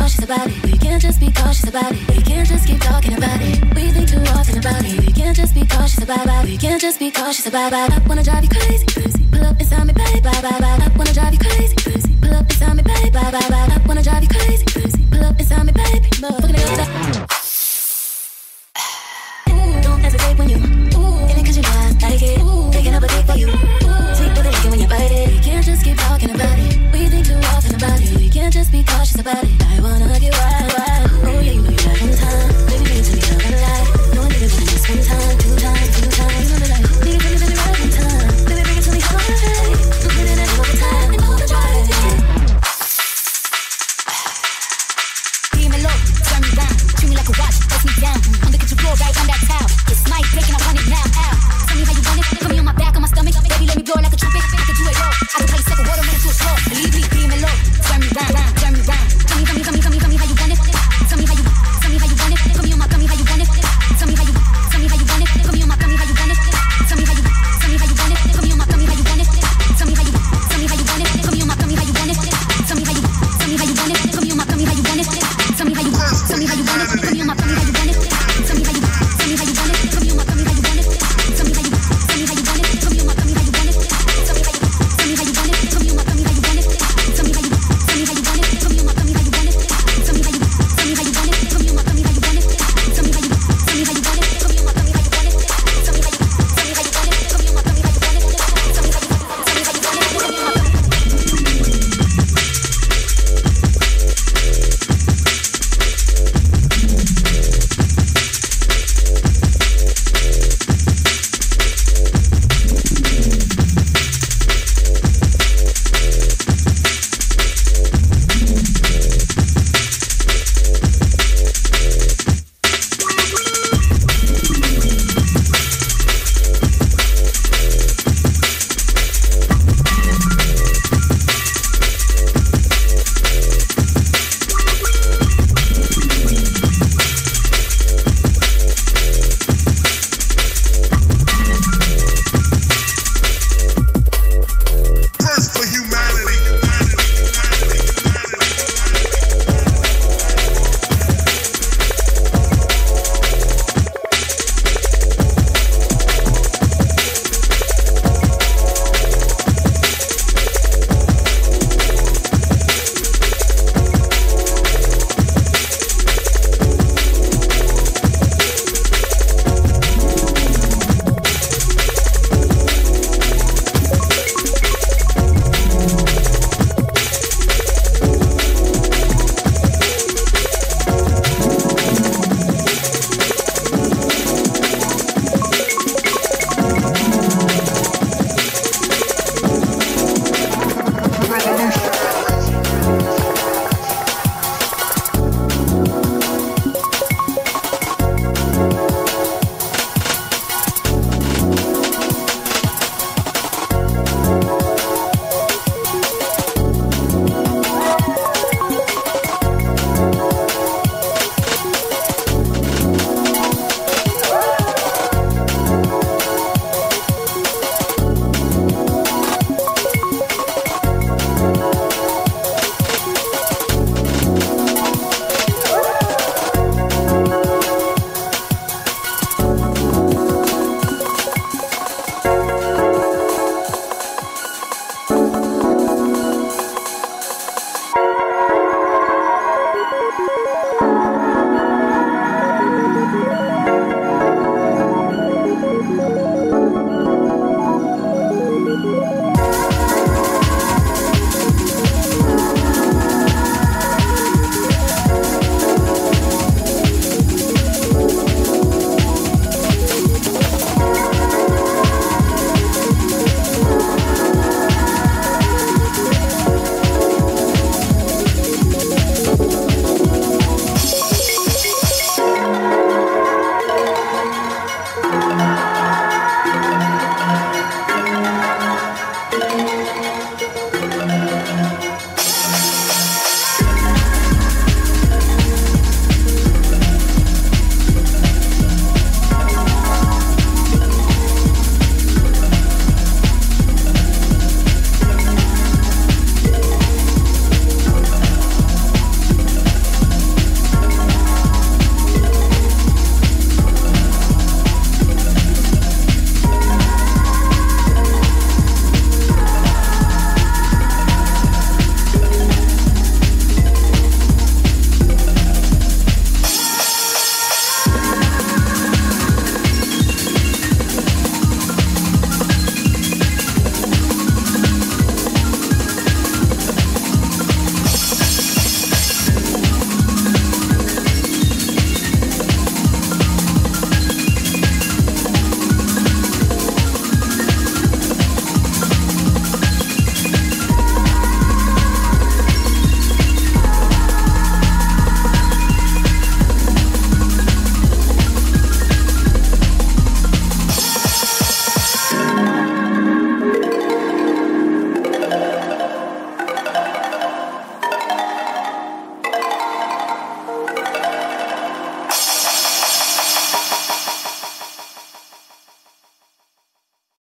cautious about it. We can't just be cautious about it. We can't just keep talking about it. We think too often about it. We can't just be cautious about it. We can't just be cautious about it. I wanna drive you crazy, crazy. Pull up inside me, baby, bye, bye, bye. I wanna drive you crazy, crazy. Pull up inside me, baby, bye, bye, bye. I wanna drive you crazy, crazy. Pull up inside me, baby. We're gonna go to that. Don't hesitate when you